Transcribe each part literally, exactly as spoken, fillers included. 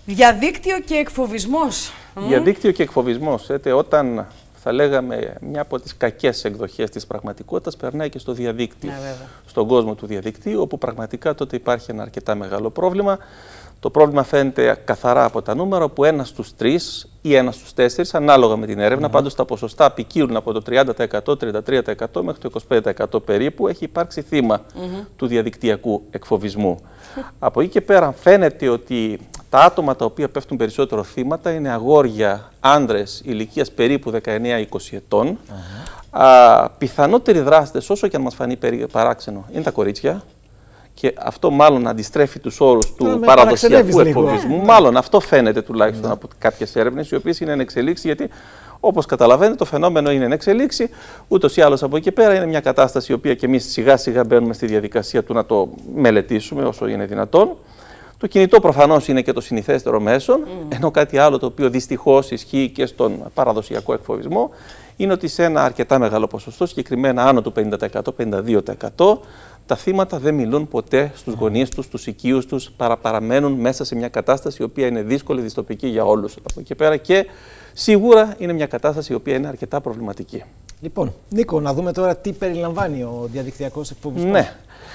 Διαδίκτυο και εκφοβισμός. Διαδίκτυο και εκφοβισμός. Έτε, όταν θα λέγαμε μια από τις κακές εκδοχές της πραγματικότητας περνάει και στο διαδίκτυο. Ναι, στον κόσμο του διαδικτύου, όπου πραγματικά τότε υπάρχει ένα αρκετά μεγάλο πρόβλημα. Το πρόβλημα φαίνεται καθαρά από τα νούμερα, όπου ένας στους τρεις ή ένας στους τέσσερις, ανάλογα με την έρευνα, mm. πάντως τα ποσοστά ποικίλουν από το τριάντα τοις εκατό, τριάντα τρία τοις εκατό μέχρι το είκοσι πέντε τοις εκατό περίπου, έχει υπάρξει θύμα mm-hmm. του διαδικτυακού εκφοβισμού. Από εκεί και πέρα φαίνεται ότι τα άτομα τα οποία πέφτουν περισσότερο θύματα είναι αγόρια, άνδρες ηλικίας περίπου δεκαεννέα είκοσι ετών. Mm-hmm. Α, πιθανότεροι δράστες, όσο και αν μας φανεί παράξενο, είναι τα κορίτσια. Και αυτό μάλλον αντιστρέφει τους όρους του παραδοσιακού εκφοβισμού. Μάλλον αυτό φαίνεται τουλάχιστον από κάποιες έρευνες, οι οποίες είναι εν εξελίξη, γιατί όπως καταλαβαίνετε το φαινόμενο είναι εν εξελίξη. Ούτως ή άλλως από εκεί και πέρα είναι μια κατάσταση η οποία και εμείς σιγά σιγά μπαίνουμε στη διαδικασία του να το μελετήσουμε όσο είναι δυνατόν. Το κινητό προφανώς είναι και το συνηθέστερο μέσο, mm. ενώ κάτι άλλο το οποίο δυστυχώς ισχύει και στον παραδοσιακό εκφοβισμό είναι ότι σε ένα αρκετά μεγάλο ποσοστό, συγκεκριμένα άνω του πενήντα τοις εκατό, πενήντα δύο τοις εκατό, τα θύματα δεν μιλούν ποτέ στους γονείς τους, στους οικείους τους, παρα, παραμένουν μέσα σε μια κατάσταση η οποία είναι δύσκολη, δυστοπική για όλους. Από εκεί και πέρα και σίγουρα είναι μια κατάσταση η οποία είναι αρκετά προβληματική. Λοιπόν, Νίκο, να δούμε τώρα τι περιλαμβάνει ο διαδικτυακός εκφοβισμός. Ναι,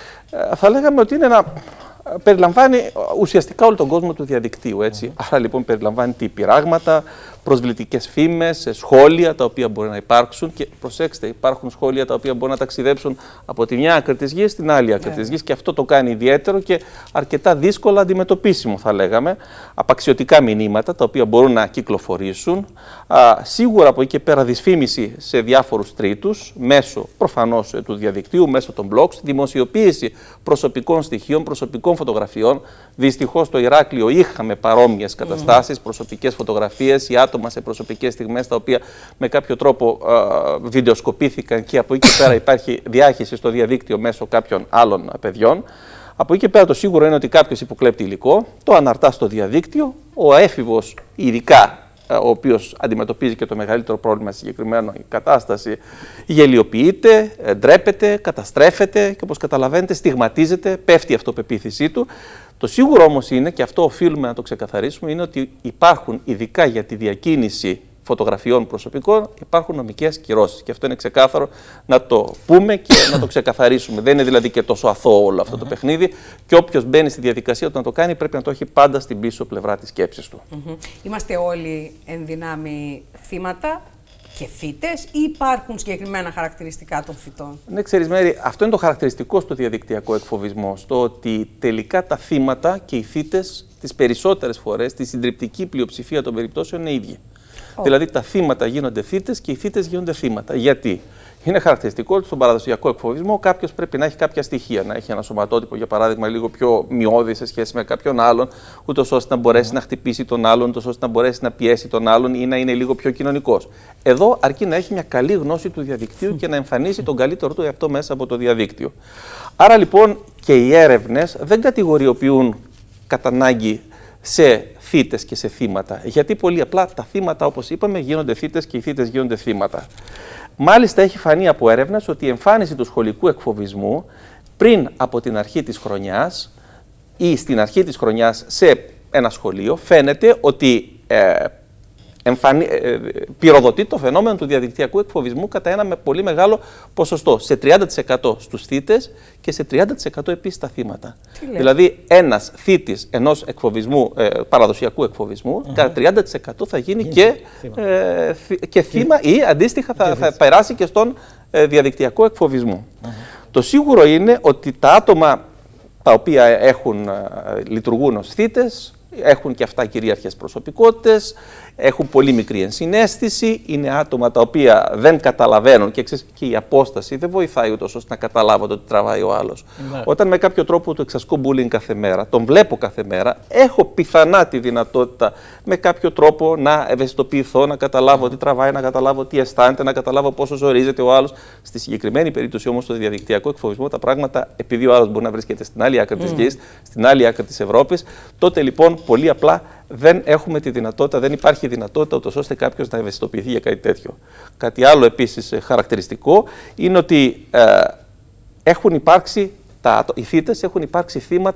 θα λέγαμε ότι είναι ένα... περιλαμβάνει ουσιαστικά όλο τον κόσμο του διαδικτύου, έτσι. Mm. Άρα λοιπόν περιλαμβάνει τι πειράγματα, προσβλητικές φήμες, σχόλια τα οποία μπορεί να υπάρξουν και προσέξτε, υπάρχουν σχόλια τα οποία μπορούν να ταξιδέψουν από τη μια άκρη της γης στην άλλη άκρη yeah. της γης και αυτό το κάνει ιδιαίτερο και αρκετά δύσκολα αντιμετωπίσιμο θα λέγαμε. Απαξιωτικά μηνύματα τα οποία μπορούν να κυκλοφορήσουν, α, σίγουρα από εκεί και πέρα δυσφήμιση σε διάφορους τρίτους, μέσω προφανώς του διαδικτύου, μέσω των blogs, δημοσιοποίηση προσωπικών στοιχείων, προσωπικών φωτογραφιών. Δυστυχώς στο Ηράκλειο είχαμε παρόμοιες καταστάσεις, mm. προσωπικές φωτογραφίες, οι άτομα σε προσωπικές στιγμές τα οποία με κάποιο τρόπο ε, βιντεοσκοπήθηκαν και από εκεί και πέρα υπάρχει διάχυση στο διαδίκτυο μέσω κάποιων άλλων παιδιών. Από εκεί και πέρα το σίγουρο είναι ότι κάποιος υποκλέπτει υλικό, το αναρτά στο διαδίκτυο, ο έφηβος ειδικά, ο οποίος αντιμετωπίζει και το μεγαλύτερο πρόβλημα στη συγκεκριμένη κατάσταση, γελιοποιείται, ντρέπεται, καταστρέφεται και όπως καταλαβαίνετε στιγματίζεται, πέφτει η αυτοπεποίθησή του. Το σίγουρο όμως είναι, και αυτό οφείλουμε να το ξεκαθαρίσουμε, είναι ότι υπάρχουν ειδικά για τη διακίνηση φωτογραφιών προσωπικών, υπάρχουν νομικές κυρώσεις. Και αυτό είναι ξεκάθαρο να το πούμε και να το ξεκαθαρίσουμε. Δεν είναι δηλαδή και τόσο αθώο όλο αυτό mm-hmm. το παιχνίδι. Και όποιος μπαίνει στη διαδικασία του να το κάνει, πρέπει να το έχει πάντα στην πίσω πλευρά της σκέψης του. Mm-hmm. Είμαστε όλοι εν δυνάμει θύματα και θύτες ή υπάρχουν συγκεκριμένα χαρακτηριστικά των θύτων? Ναι, ξέρεις Μέρη, αυτό είναι το χαρακτηριστικό στο διαδικτυακό εκφοβισμό. Στο ότι τελικά τα θύματα και οι θύτες τις περισσότερες φορές, τη συντριπτική πλειοψηφία των περιπτώσεων είναι ίδιοι. Oh. Δηλαδή τα θύματα γίνονται θύτες και οι θύτες γίνονται θύματα. Γιατί? Είναι χαρακτηριστικό ότι στον παραδοσιακό εκφοβισμό κάποιος πρέπει να έχει κάποια στοιχεία. Να έχει ένα σωματότυπο, για παράδειγμα, λίγο πιο μειώδη σε σχέση με κάποιον άλλον, ούτως ώστε να μπορέσει mm. να χτυπήσει τον άλλον, ούτως ώστε να μπορέσει να πιέσει τον άλλον ή να είναι λίγο πιο κοινωνικός. Εδώ αρκεί να έχει μια καλή γνώση του διαδικτύου και να εμφανίσει τον καλύτερο του εαυτό μέσα από το διαδίκτυο. Άρα λοιπόν και οι έρευνες δεν κατηγοριοποιούν κατά ανάγκη σε θύτες και σε θύματα. Γιατί πολύ απλά τα θύματα, όπως είπαμε, γίνονται θύτες και οι θύτες γίνονται θύματα. Μάλιστα έχει φανεί από έρευνες ότι η εμφάνιση του σχολικού εκφοβισμού πριν από την αρχή της χρονιάς ή στην αρχή της χρονιάς σε ένα σχολείο φαίνεται ότι ε, εμφανι... ε, πυροδοτεί το φαινόμενο του διαδικτυακού εκφοβισμού κατά ένα με πολύ μεγάλο ποσοστό. Σε τριάντα τοις εκατό στους θύτες και σε τριάντα τοις εκατό επίσης στα θύματα. Δηλαδή ένας θύτης ενός εκφοβισμού, ε, παραδοσιακού εκφοβισμού, uh-huh. κατά τριάντα τοις εκατό θα γίνει yeah. και, ε, και θύμα ή αντίστοιχα θα, θα περάσει και στον ε, διαδικτυακό εκφοβισμό. Uh-huh. Το σίγουρο είναι ότι τα άτομα τα οποία έχουν, ε, λειτουργούν ως θύτες έχουν και αυτά κυρίαρχες προσωπικότητες, έχουν πολύ μικρή ενσυναίσθηση, είναι άτομα τα οποία δεν καταλαβαίνουν και, ξέρεις, και η απόσταση δεν βοηθάει ούτως ώστε να καταλάβω ότι τραβάει ο άλλος. Ναι. Όταν με κάποιο τρόπο του εξασκώ bullying κάθε μέρα, τον βλέπω κάθε μέρα, έχω πιθανά τη δυνατότητα με κάποιο τρόπο να ευαισθητοποιηθώ, να καταλάβω ότι τραβάει, να καταλάβω τι αισθάνεται, να καταλάβω πόσο ζορίζεται ο άλλος. Στη συγκεκριμένη περίπτωση όμως, στο διαδικτυακό εκφοβισμό, τα πράγματα, επειδή ο άλλος μπορεί να βρίσκεται στην άλλη άκρη της γης, στην άλλη άκρη της Ευρώπης, τότε λοιπόν πολύ απλά δεν έχουμε τη δυνατότητα, δεν υπάρχει δυνατότητα ούτως ώστε κάποιος να ευαισθητοποιηθεί για κάτι τέτοιο. Κάτι άλλο επίσης χαρακτηριστικό είναι ότι ε, έχουν υπάρξει, τα, οι θύτες έχουν υπάρξει θύματα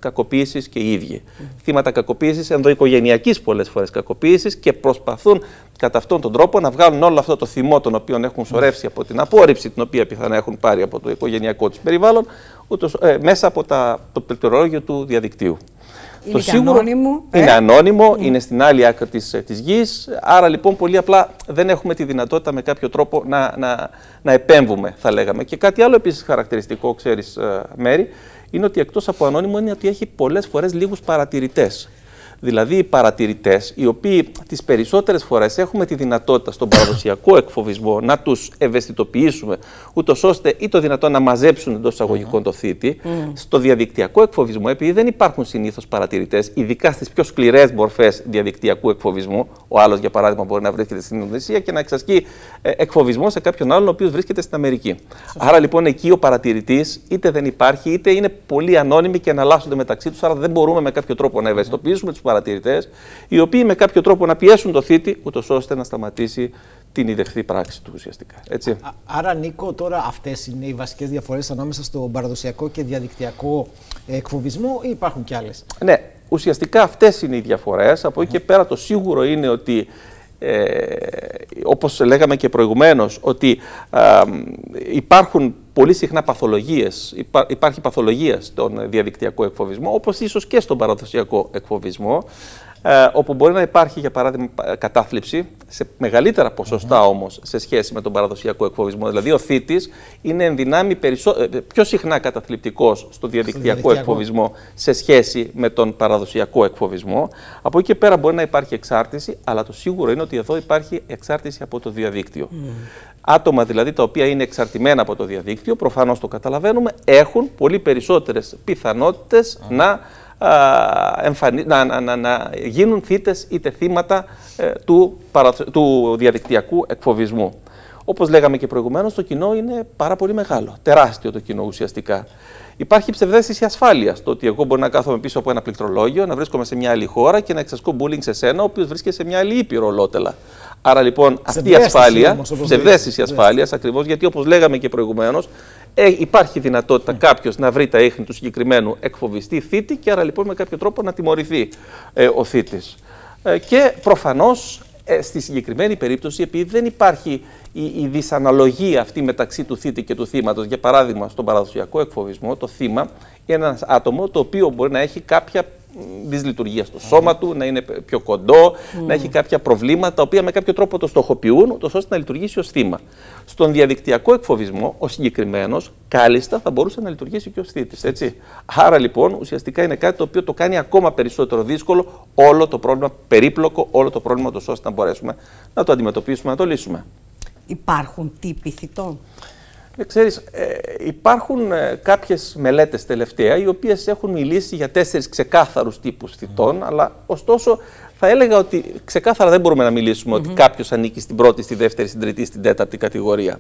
κακοποίησης και οι ίδιοι. Mm. Θύματα κακοποίησης, ενδοοικογενειακής πολλές φορές κακοποίησης και προσπαθούν κατά αυτόν τον τρόπο να βγάλουν όλο αυτό το θυμό τον οποίο έχουν σωρεύσει από την απόρριψη την οποία πιθανά έχουν πάρει από το οικογενειακό τους περιβάλλον, ούτως, ε, μέσα από τα, το πληκτρολόγιο του διαδικτύου. Είναι το σίγουρο ανώνυμο, είναι ε? ανώνυμο, mm. είναι στην άλλη άκρη της, της γης, άρα λοιπόν πολύ απλά δεν έχουμε τη δυνατότητα με κάποιο τρόπο να, να, να επέμβουμε, θα λέγαμε. Και κάτι άλλο επίσης χαρακτηριστικό, ξέρεις, Μέρη, είναι ότι εκτός από ανώνυμο είναι ότι έχει πολλές φορές λίγους παρατηρητές. Δηλαδή οι παρατηρητές, οι οποίοι τις περισσότερες φορές έχουμε τη δυνατότητα στον παραδοσιακό εκφοβισμό να τους ευαισθητοποιήσουμε, ούτως ώστε ή το δυνατόν να μαζέψουν εντός εισαγωγικών mm. το θήτη, mm. στο διαδικτυακό εκφοβισμό, επειδή δεν υπάρχουν συνήθως παρατηρητές, ειδικά στις πιο σκληρές μορφές διαδικτυακού εκφοβισμού, ο άλλος για παράδειγμα μπορεί να βρίσκεται στην Ινδονησία και να εξασκεί εκφοβισμό σε κάποιον άλλον ο οποίος βρίσκεται στην Αμερική. Mm. Άρα λοιπόν εκεί ο παρατηρητής είτε δεν υπάρχει, είτε είναι πολύ ανώνυμοι και εναλλάσσονται μεταξύ τους, άρα δεν μπορούμε με κάποιο τρόπο να ευαισθητοποιήσουμε τους παρατηρητές, οι οποίοι με κάποιο τρόπο να πιέσουν το θήτη, ούτως ώστε να σταματήσει την ιδεχθή πράξη του ουσιαστικά. Έτσι. Α, άρα, Νίκο, τώρα αυτές είναι οι βασικές διαφορές ανάμεσα στο παραδοσιακό και διαδικτυακό εκφοβισμό ή υπάρχουν κι άλλες? Ναι, ουσιαστικά αυτές είναι οι διαφορές. Από εκεί και πέρα το σίγουρο είναι ότι, ε, όπως λέγαμε και προηγουμένως, ότι ε, υπάρχουν πολύ συχνά παθολογίες, υπά, υπάρχει παθολογία στον διαδικτυακό εκφοβισμό, όπως ίσως και στον παραδοσιακό εκφοβισμό, ε, όπου μπορεί να υπάρχει, για παράδειγμα, κατάθλιψη, σε μεγαλύτερα ποσοστά mm-hmm. όμως σε σχέση με τον παραδοσιακό εκφοβισμό. Δηλαδή, ο θήτης είναι εν δυνάμει περισσο... πιο συχνά καταθλιπτικός στο διαδικτυακό εκφοβισμό σε σχέση με τον παραδοσιακό εκφοβισμό. Από εκεί και πέρα μπορεί να υπάρχει εξάρτηση, αλλά το σίγουρο είναι ότι εδώ υπάρχει εξάρτηση από το διαδίκτυο. Mm. Άτομα δηλαδή τα οποία είναι εξαρτημένα από το διαδίκτυο, προφανώς το καταλαβαίνουμε, έχουν πολύ περισσότερες πιθανότητες mm. να, α, εμφανι... να, να, να, να γίνουν θύτες είτε θύματα ε, του, παρα... του διαδικτυακού εκφοβισμού. Όπως λέγαμε και προηγουμένως, το κοινό είναι πάρα πολύ μεγάλο, τεράστιο το κοινό ουσιαστικά. Υπάρχει ψευδαίσθηση ασφάλειας, το ότι εγώ μπορεί να κάθομαι πίσω από ένα πληκτρολόγιο, να βρίσκομαι σε μια άλλη χώρα και να εξασκώ bullying σε σένα, ο οποίος βρίσκεται σε μια άλλη ήπειρο ολότελα. Άρα λοιπόν αυτή η ασφάλεια, ψευδαίσθηση ασφάλειας, ακριβώς γιατί όπως λέγαμε και προηγουμένως, ε, υπάρχει δυνατότητα mm. κάποιος να βρει τα ίχνη του συγκεκριμένου εκφοβιστή θήτη και άρα λοιπόν με κάποιο τρόπο να τιμωρηθεί ε, ο θήτης. Ε, και προφανώς ε, στη συγκεκριμένη περίπτωση, επειδή δεν υπάρχει η, η δυσαναλογία αυτή μεταξύ του θήτη και του θύματος, για παράδειγμα στον παραδοσιακό εκφοβισμό, το θύμα είναι ένα άτομο το οποίο μπορεί να έχει κάποια δυσλειτουργία στο σώμα του, να είναι πιο κοντό, mm. να έχει κάποια προβλήματα, τα οποία με κάποιο τρόπο το στοχοποιούν, ώστε να λειτουργήσει ως θύμα. Στον διαδικτυακό εκφοβισμό, ο συγκεκριμένος, κάλλιστα θα μπορούσε να λειτουργήσει και ως θήτης. Έτσι. Άρα λοιπόν, ουσιαστικά είναι κάτι το οποίο το κάνει ακόμα περισσότερο δύσκολο όλο το πρόβλημα, περίπλοκο όλο το πρόβλημα, ώστε να μπορέσουμε να το αντιμετωπίσουμε, να το λύσουμε. Υπάρχουν τύποι θητών? Ε, ξέρεις, ε, υπάρχουν ε, κάποιες μελέτες τελευταία οι οποίες έχουν μιλήσει για τέσσερις ξεκάθαρους τύπους θητών, mm. αλλά ωστόσο θα έλεγα ότι ξεκάθαρα δεν μπορούμε να μιλήσουμε mm-hmm. ότι κάποιος ανήκει στην πρώτη, στη δεύτερη, στην τρίτη, στην τέταρτη κατηγορία.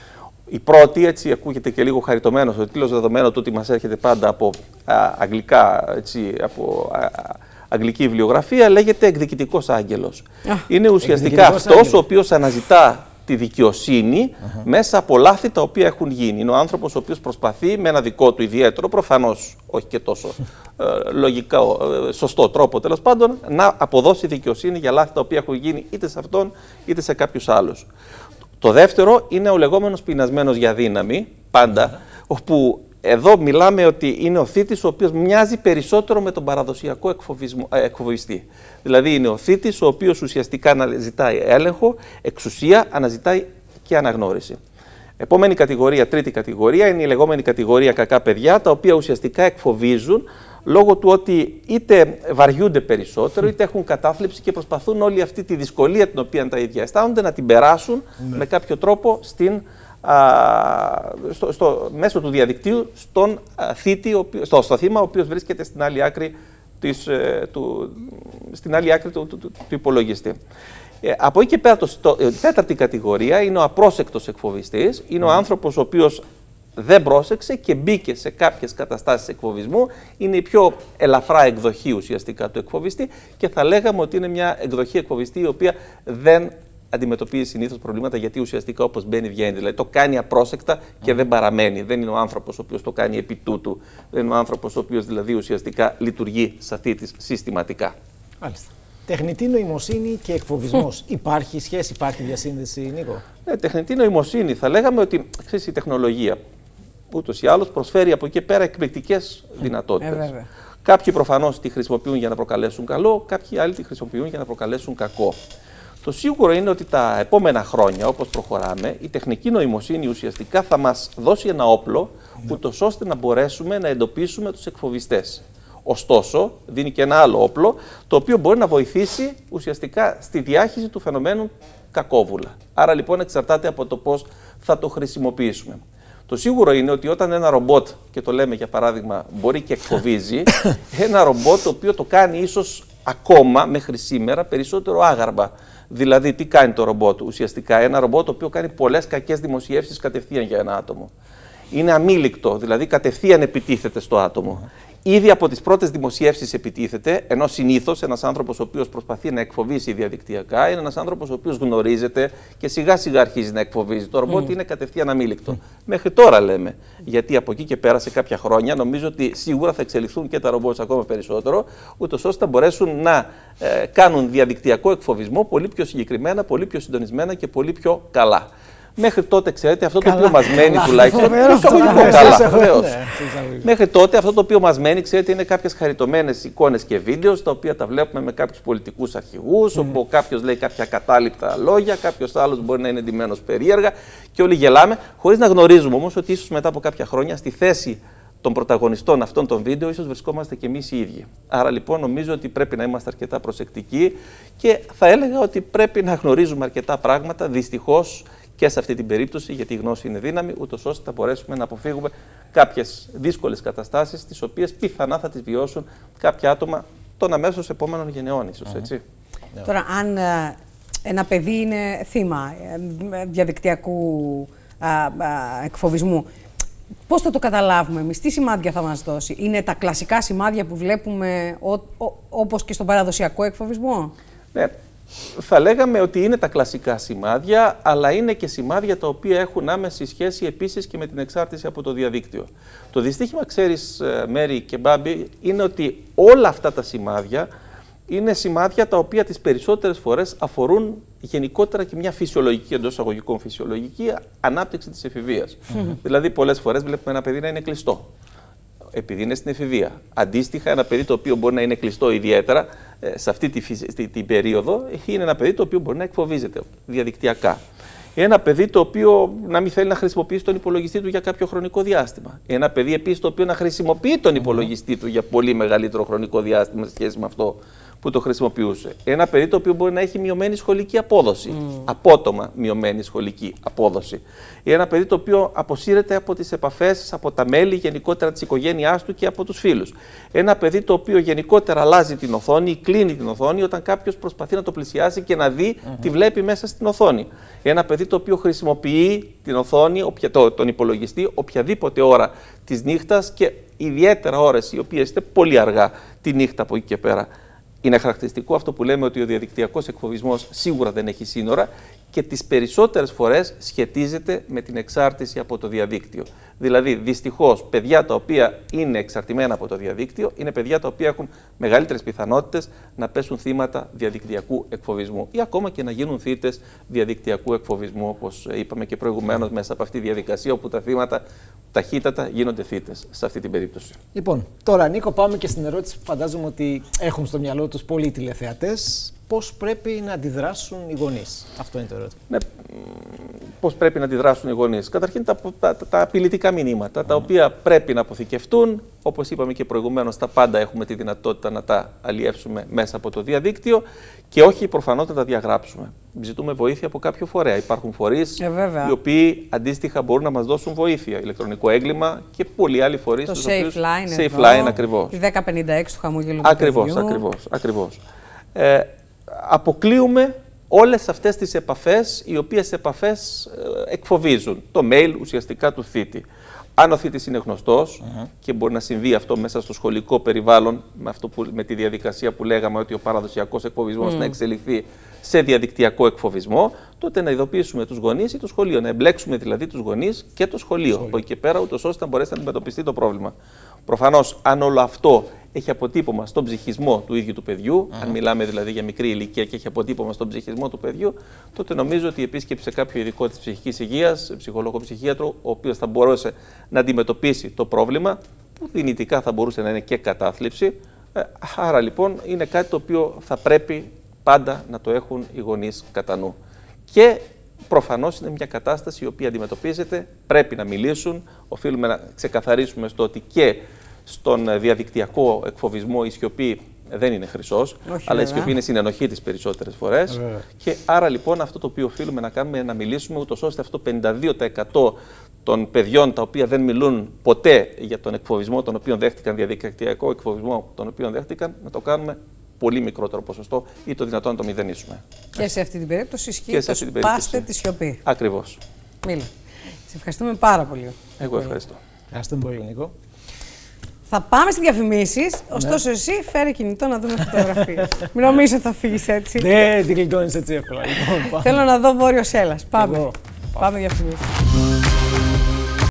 Η πρώτη, έτσι ακούγεται και λίγο χαριτωμένος ο τίτλος, δεδομένου του ότι μας έρχεται πάντα από α, αγγλικά, έτσι, από α, αγγλική βιβλιογραφία, λέγεται εκδικητικός άγγελος. Ah, είναι ουσιαστικά αυτός άγγελος ο οποίος αναζητά τη δικαιοσύνη uh-huh. μέσα από λάθη τα οποία έχουν γίνει. Είναι ο άνθρωπος ο οποίος προσπαθεί με ένα δικό του ιδιαίτερο, προφανώς όχι και τόσο ε, λογικά, ε, σωστό τρόπο τέλος πάντων, να αποδώσει δικαιοσύνη για λάθη τα οποία έχουν γίνει είτε σε αυτόν είτε σε κάποιους άλλους. Το δεύτερο είναι ο λεγόμενος πεινασμένος για δύναμη, πάντα, uh-huh. όπου εδώ μιλάμε ότι είναι ο θήτης ο οποίος μοιάζει περισσότερο με τον παραδοσιακό ε, εκφοβιστή. Δηλαδή είναι ο θήτης ο οποίος ουσιαστικά αναζητάει έλεγχο, εξουσία, αναζητάει και αναγνώριση. Επόμενη κατηγορία, τρίτη κατηγορία, είναι η λεγόμενη κατηγορία κακά παιδιά, τα οποία ουσιαστικά εκφοβίζουν λόγω του ότι είτε βαριούνται περισσότερο, είτε έχουν κατάθλιψη και προσπαθούν όλη αυτή τη δυσκολία την οποία τα ίδια αισθάνονται να την περάσουν ναι. με κάποιο τρόπο στην Στο, στο, μέσω του διαδικτύου στον θήτη, στο, στο θύμα ο οποίος βρίσκεται στην άλλη άκρη, της, του, στην άλλη άκρη του, του, του, του υπολογιστή. Ε, από εκεί και πέρα, το, το, η τέταρτη κατηγορία είναι ο απρόσεκτος εκφοβιστής. Είναι mm. ο άνθρωπος ο οποίος δεν πρόσεξε και μπήκε σε κάποιες καταστάσεις εκφοβισμού. Είναι η πιο ελαφρά εκδοχή ουσιαστικά του εκφοβιστή και θα λέγαμε ότι είναι μια εκδοχή εκφοβιστή η οποία δεν αντιμετωπίζει συνήθως προβλήματα γιατί ουσιαστικά όπως μπαίνει βγαίνει. Δηλαδή το κάνει απρόσεκτα και mm. δεν παραμένει. Δεν είναι ο άνθρωπος ο οποίος το κάνει επί τούτου. Δεν είναι ο άνθρωπος ο οποίος δηλαδή ουσιαστικά λειτουργεί σε αυτή τη συστηματικά. Μάλιστα. Τεχνητή νοημοσύνη και εκφοβισμός. Υπάρχει σχέση, υπάρχει διασύνδεση, Νίκο? Ναι, τεχνητή νοημοσύνη. Θα λέγαμε ότι ξέρεις, η τεχνολογία ούτως ή άλλως προσφέρει από εκεί πέρα εκπληκτικές δυνατότητες. Ε, Κάποιοι προφανώς τη χρησιμοποιούν για να προκαλέσουν καλό, κάποιοι άλλοι τη χρησιμοποιούν για να προκαλέσουν κακό. Το σίγουρο είναι ότι τα επόμενα χρόνια, όπως προχωράμε, η τεχνική νοημοσύνη ουσιαστικά θα μας δώσει ένα όπλο, ούτως ώστε να μπορέσουμε να εντοπίσουμε τους εκφοβιστές. Ωστόσο, δίνει και ένα άλλο όπλο, το οποίο μπορεί να βοηθήσει ουσιαστικά στη διάχυση του φαινομένου κακόβουλα. Άρα λοιπόν εξαρτάται από το πώς θα το χρησιμοποιήσουμε. Το σίγουρο είναι ότι όταν ένα ρομπότ, και το λέμε για παράδειγμα, μπορεί και εκφοβίζει, ένα ρομπότ το οποίο το κάνει ίσως ακόμα μέχρι σήμερα περισσότερο άγαρμα. Δηλαδή, τι κάνει το ρομπότ ουσιαστικά? Ένα ρομπότ το οποίο κάνει πολλές κακές δημοσιεύσεις κατευθείαν για ένα άτομο. Είναι αμήλικτο, δηλαδή κατευθείαν επιτίθεται στο άτομο. Ήδη από τις πρώτες δημοσιεύσεις επιτίθεται, ενώ συνήθως ένας άνθρωπος ο οποίος προσπαθεί να εκφοβήσει διαδικτυακά είναι ένας άνθρωπος ο οποίος γνωρίζεται και σιγά σιγά αρχίζει να εκφοβίζει. Το ρομπότ mm. είναι κατευθείαν αμήλικτο. Mm. Μέχρι τώρα λέμε. Γιατί από εκεί και πέρα σε κάποια χρόνια νομίζω ότι σίγουρα θα εξελιχθούν και τα ρομπότ ακόμα περισσότερο, ούτως ώστε να μπορέσουν να ε, κάνουν διαδικτυακό εκφοβισμό πολύ πιο συγκεκριμένα, πολύ πιο συντονισμένα και πολύ πιο καλά. Μέχρι τότε, ξέρετε, αυτό καλά, το οποίο μας μένει τουλάχιστον. Καλά, βεβαίως. Μέχρι τότε, αυτό το οποίο μας μένει, ξέρετε, είναι κάποιες χαριτωμένες εικόνες και βίντεο, τα οποία τα βλέπουμε με κάποιους πολιτικούς αρχηγούς, mm. όπου κάποιος λέει κάποια κατάληπτα λόγια, κάποιος άλλος μπορεί να είναι ντυμένος περίεργα και όλοι γελάμε, χωρίς να γνωρίζουμε όμως ότι ίσως μετά από κάποια χρόνια στη θέση των πρωταγωνιστών αυτών των βίντεο, ίσως βρισκόμαστε και εμείς οι ίδιοι. Άρα λοιπόν νομίζω ότι πρέπει να είμαστε αρκετά προσεκτικοί και θα έλεγα ότι πρέπει να γνωρίζουμε αρκετά πράγματα, δυστυχώς, και σε αυτή την περίπτωση, γιατί η γνώση είναι δύναμη, ούτως ώστε να μπορέσουμε να αποφύγουμε κάποιες δύσκολες καταστάσεις, τις οποίες πιθανά θα τις βιώσουν κάποια άτομα των αμέσως επόμενων γενεών, ίσως, έτσι. Mm-hmm. Τώρα, αν ε, ένα παιδί είναι θύμα ε, διαδικτυακού ε, ε, εκφοβισμού, πώς θα το καταλάβουμε εμείς, τι σημάδια θα μας δώσει? Είναι τα κλασικά σημάδια που βλέπουμε ο, ο, όπως και στον παραδοσιακό εκφοβισμό? Ναι. Θα λέγαμε ότι είναι τα κλασικά σημάδια, αλλά είναι και σημάδια τα οποία έχουν άμεση σχέση επίσης και με την εξάρτηση από το διαδίκτυο. Το δυστύχημα, ξέρεις, Μέρη και Μπάμπη, είναι ότι όλα αυτά τα σημάδια είναι σημάδια τα οποία τις περισσότερες φορές αφορούν γενικότερα και μια φυσιολογική, εντός εισαγωγικών φυσιολογική ανάπτυξη της εφηβείας. Mm-hmm. Δηλαδή, πολλές φορές βλέπουμε ένα παιδί να είναι κλειστό, επειδή είναι στην εφηβεία. Αντίστοιχα, ένα παιδί το οποίο μπορεί να είναι κλειστό ιδιαίτερα σε αυτή τη, τη, την περίοδο είναι ένα παιδί το οποίο μπορεί να εκφοβίζεται διαδικτυακά. Ένα παιδί το οποίο να μην θέλει να χρησιμοποιήσει τον υπολογιστή του για κάποιο χρονικό διάστημα. Ένα παιδί επίσης το οποίο να χρησιμοποιεί τον υπολογιστή του για πολύ μεγαλύτερο χρονικό διάστημα σε σχέση με αυτό που το χρησιμοποιούσε. Ένα παιδί το οποίο μπορεί να έχει μειωμένη σχολική απόδοση, mm. απότομα μειωμένη σχολική απόδοση. Ένα παιδί το οποίο αποσύρεται από τις επαφές, από τα μέλη γενικότερα της οικογένειάς του και από τους φίλους. Ένα παιδί το οποίο γενικότερα αλλάζει την οθόνη ή κλείνει την οθόνη όταν κάποιος προσπαθεί να το πλησιάσει και να δει mm-hmm. τι βλέπει μέσα στην οθόνη. Ένα παιδί το οποίο χρησιμοποιεί την οθόνη, τον υπολογιστή, οποιαδήποτε ώρα της νύχτας και ιδιαίτερα ώρες οι οποίες είναι πολύ αργά τη νύχτα από εκεί και πέρα. Είναι χαρακτηριστικό αυτό που λέμε ότι ο διαδικτυακός εκφοβισμός σίγουρα δεν έχει σύνορα και τις περισσότερες φορές σχετίζεται με την εξάρτηση από το διαδίκτυο. Δηλαδή, δυστυχώς, παιδιά τα οποία είναι εξαρτημένα από το διαδίκτυο είναι παιδιά τα οποία έχουν μεγαλύτερες πιθανότητες να πέσουν θύματα διαδικτυακού εκφοβισμού ή ακόμα και να γίνουν θύτες διαδικτυακού εκφοβισμού, όπως είπαμε και προηγουμένως, μέσα από αυτή τη διαδικασία όπου τα θύματα ταχύτατα γίνονται θύτες σε αυτή την περίπτωση. Λοιπόν, τώρα Νίκο, πάμε και στην ερώτηση που φαντάζομαι ότι έχουν στο μυαλό τους πολλοί τηλεθεατές. Πώς πρέπει να αντιδράσουν οι γονείς? Αυτό είναι το ερώτημα. Ναι, πώς πρέπει να αντιδράσουν οι γονείς? Καταρχήν τα, τα, τα απειλητικά μηνύματα, mm. τα οποία πρέπει να αποθηκευτούν. Όπως είπαμε και προηγουμένως, τα πάντα έχουμε τη δυνατότητα να τα αλλιεύσουμε μέσα από το διαδίκτυο και όχι προφανώς να τα διαγράψουμε. Ζητούμε βοήθεια από κάποιο φορέα. Υπάρχουν φορείς ε, οι οποίοι αντίστοιχα μπορούν να μας δώσουν βοήθεια. Ηλεκτρονικό έγκλημα και πολλοί άλλοι φορείς. Το Safe Line, Safe Line ακριβώς. Η δέκα πενήντα έξι του χαμόγελου. Ακριβώς, ακριβώς, ακριβώς. Ε, αποκλείουμε όλες αυτές τις επαφές, οι οποίες επαφές ε, εκφοβίζουν το mail ουσιαστικά του θήτη. Αν ο θήτης είναι γνωστός Mm-hmm. και μπορεί να συμβεί αυτό μέσα στο σχολικό περιβάλλον, με, αυτό που, με τη διαδικασία που λέγαμε ότι ο παραδοσιακός εκφοβισμός mm. να εξελιχθεί σε διαδικτυακό εκφοβισμό, τότε να ειδοποιήσουμε τους γονείς ή το σχολείο. Να εμπλέξουμε δηλαδή τους γονείς και το σχολείο. σχολείο. Από εκεί και πέρα, ούτως ώστε να μπορέσει να αντιμετωπιστεί το πρόβλημα. Προφανώς, αν όλο αυτό έχει αποτύπωμα στον ψυχισμό του ίδιου του παιδιού, mm. αν μιλάμε δηλαδή για μικρή ηλικία και έχει αποτύπωμα στον ψυχισμό του παιδιού, τότε νομίζω ότι η επίσκεψη σε κάποιο ειδικό της ψυχικής υγείας, ψυχολόγο ψυχίατρο, ο οποίος θα μπορούσε να αντιμετωπίσει το πρόβλημα, που δυνητικά θα μπορούσε να είναι και κατάθλιψη. Άρα λοιπόν είναι κάτι το οποίο θα πρέπει πάντα να το έχουν οι γονείς κατά νου. Και προφανώς είναι μια κατάσταση η οποία αντιμετωπίζεται, πρέπει να μιλήσουν, οφείλουμε να ξεκαθαρίσουμε στο ότι και στον διαδικτυακό εκφοβισμό η σιωπή δεν είναι χρυσός, όχι, αλλά βέβαια. η σιωπή είναι συνενοχή τις περισσότερες φορές. Βέβαια. Και άρα λοιπόν αυτό το οποίο οφείλουμε να κάνουμε είναι να μιλήσουμε, ούτως ώστε αυτό το πενήντα δύο τοις εκατό των παιδιών τα οποία δεν μιλούν ποτέ για τον εκφοβισμό τον οποίο δέχτηκαν, διαδικτυακό εκφοβισμό τον οποίο δέχτηκαν, να το κάνουμε πολύ μικρότερο ποσοστό ή το δυνατόν να το μηδενίσουμε. Και σε αυτή την περίπτωση ισχύει το σπάστε τη σιωπή. Ακριβώς. Μίλα. Σε ευχαριστούμε πάρα πολύ. Εγώ ευχαριστώ. Ευχαριστούμε πολύ, Νίκο. Θα πάμε στις διαφημίσεις, ωστόσο εσύ φέρε κινητό να δούμε φωτογραφίες. Μην νομίζω θα φύγεις έτσι. Δεν την γλιτώνεις έτσι εύκολα. Θέλω να δω Βόρειο Έλλας. Πάμε. Πάμε διαφημίσεις.